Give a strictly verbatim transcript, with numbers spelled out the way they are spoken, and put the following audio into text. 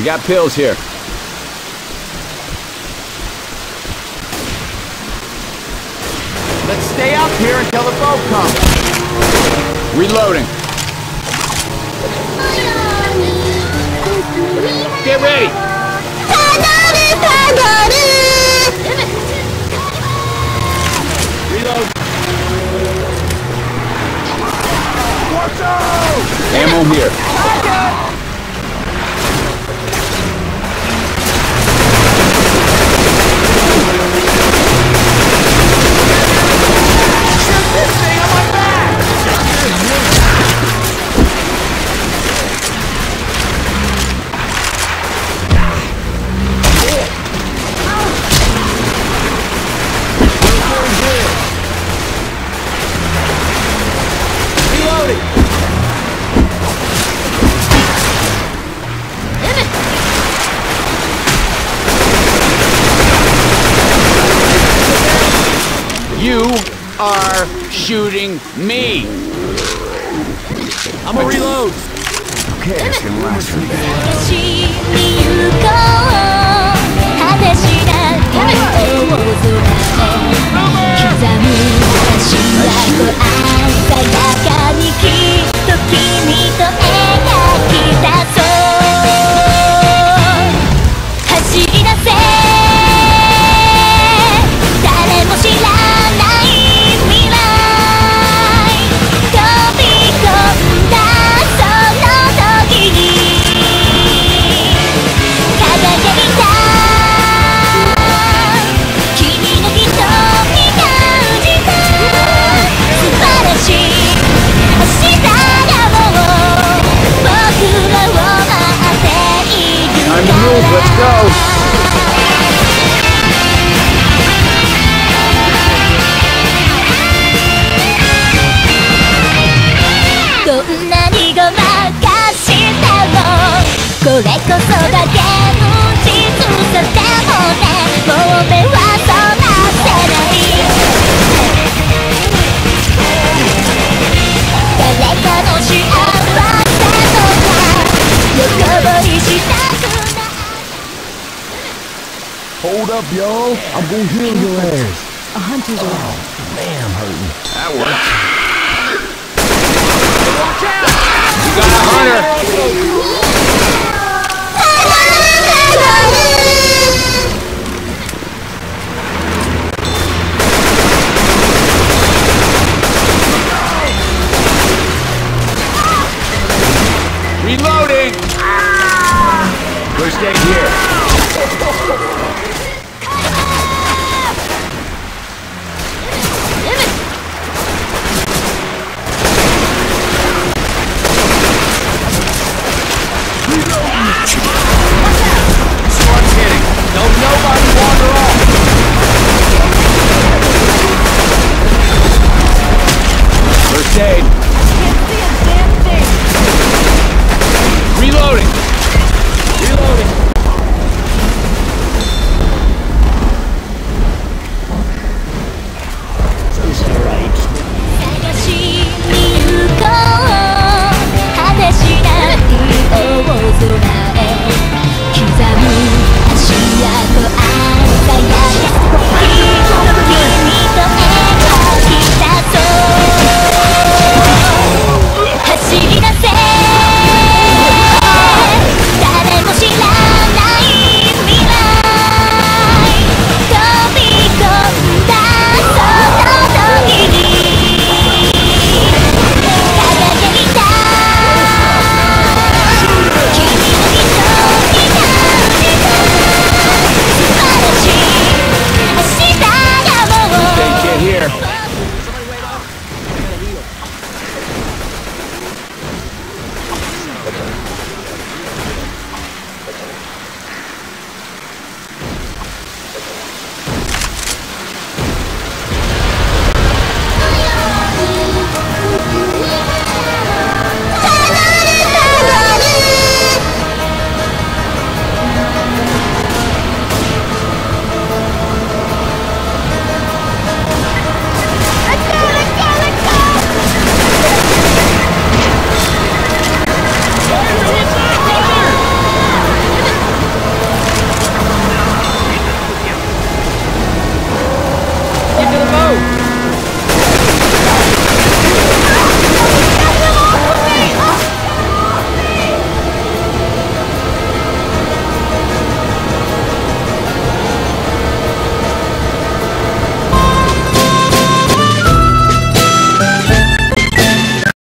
got pills here. Let's stay up here until the boat comes. Reloading. Get ready. Reload. Watch out! Ammo here. Shoot this thing on my back! Reloading! You are shooting me. I'm a reload. Okay, it's gonna last for a bit. これこそが現実さでもね、もう目は覚ませない。誰かの幸せとか横取りしたくない。 Hold up, y'all. I'm gonna heal your ass. A hunter's around. Oh, man, I'm hurting. That worked. Watch out! You got a hunter. Reloading! Push that